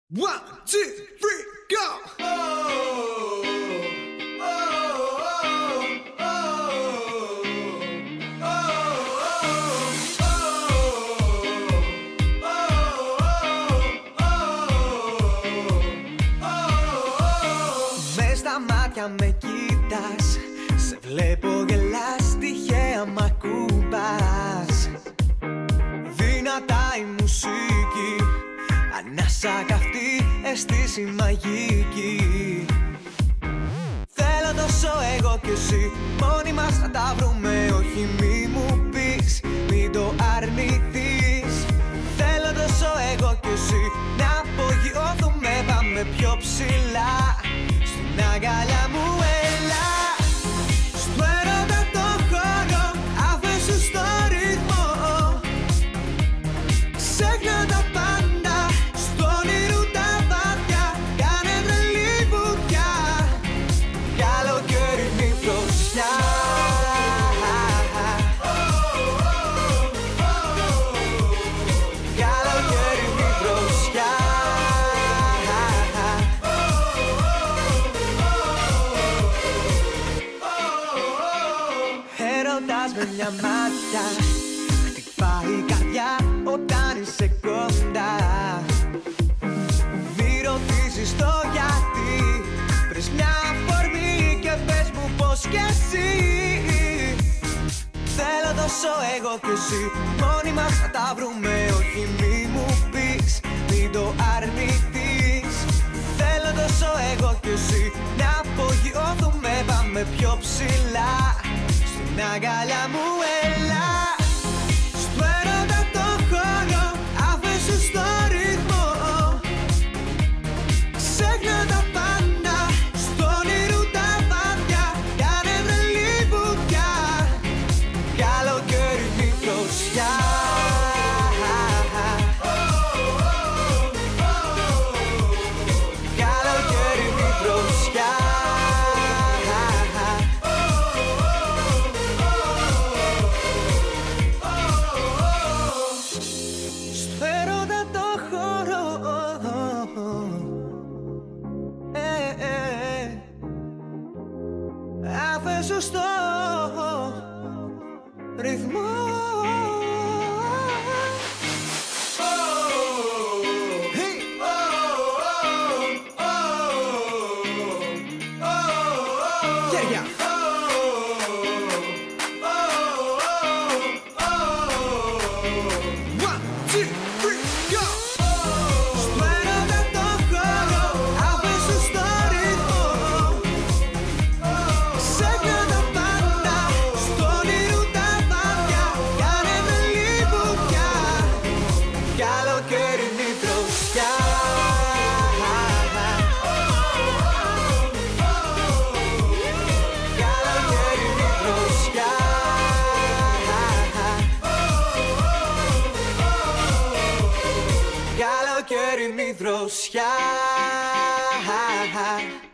1, 2, 3, go! Μες στα μάτια με κοίτας, σε βλέπω γελάς, τυχαία μ' ακουμπάς. Δυνατά η μουσική, ανάσα καυτή, αίσθηση μαγική. Θέλω τόσο εγώ κι εσύ, μόνοι μας να τα βρούμε. Όχι μη μου πεις, μην το αρνηθείς. Θέλω τόσο εγώ κι εσύ, να απογειώθουμε, πάμε πιο ψηλά. Στην αγκαλιά μου έλα, στο έρωτα το χώρο, αφήσου στο ρυθμό. Ξέχνα τα πάντα, στο όνειρο τα βάθια, κάνε τρελή βουτιά. Καλοκαιρινή φροσιά. Καλοκαιρινή φροσιά. Έρωτας με μια μάτια, χτυπάει η καρδιά όταν είσαι κοντά. Μη ρωτήσεις το γιατί, βρες μια αφορμή και πες μου πως κι εσύ. Θέλω τόσο εγώ κι εσύ, μόνοι μας να τα βρούμε. Όχι μη μου πεις, μην το αρνηθείς. Θέλω τόσο εγώ κι εσύ, να απογειώθουμε, πάμε πιο ψηλά. Στην αγκαλιά μου έλα, στο έρωτα το χώρο, αφήσου στο ρυθμό. Ξέχνα τα πάντα, στο όνειρο τα βάθια, κάνε τρελή βουτιά. Καλοκαιρινή φροσιά. Καλοκαιρινή φροσιά. Στο έρωτα το χώρο, αφήσου στο ρυθμό. Χέρια. Καλοκαιρινή φροσιά. Καλοκαιρινή φροσιά. Καλοκαιρινή φροσιά.